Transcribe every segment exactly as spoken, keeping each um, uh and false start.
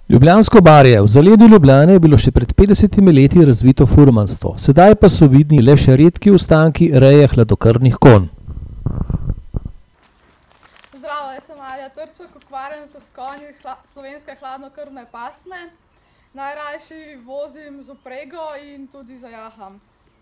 Ljubljansko barje. V zaledju Ljubljane je bilo še pred petdesetimi leti razvito furmanstvo, sedaj pa so vidni le še redki ostanki reje hladnokrvnih konj. Zdravo, jaz sem Alja Trček, ukvarjam se s konji slovenske hladnokrvne pasme. Najrajši vozim z vprego in tudi zajaham.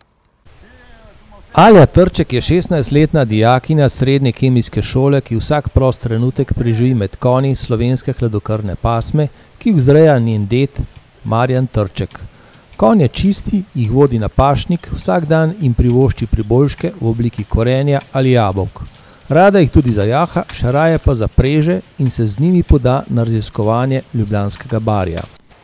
Alja Trček je šestnajstletna dijakinja srednje kemijske šole, ki vsak prost trenutek preživi med konji slovenske hladnokrvne pasme, ki jih vzreja njen ded Marjan Trček. Konje čisti, jih vodi na pašnik vsak dan in privošči priboljške v obliki korenja ali jabolk. Rada jih tudi zajaha, še raje pa zapreže in se z njimi poda na raziskovanje Ljubljanskega barja.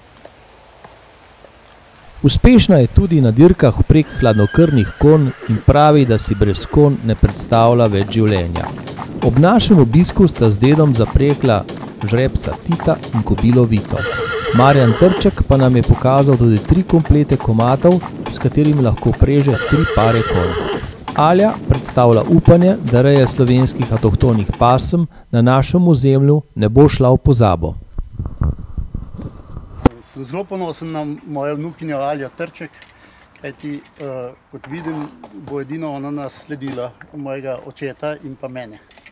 Uspešna je tudi na dirkah prek hladnokrvnih konj in pravi, da si brez konj ne predstavlja več življenja. Ob našem obisku sta z dedom zapregla žrebca Tita in kobilo Vito. Marjan Trček pa nam je pokazal tudi tri komplete komatov, s katerimi lahko preže tri pare konj. Alja predstavlja upanje, da reja slovenskih avtohtonih pasem na našem ozemlju ne bo šla v pozabo. Sem zelo ponosen na mojo vnukinjo Aljo Trček, kajti kot vidim, bo edino ona nasledila mojega očeta in pa mene.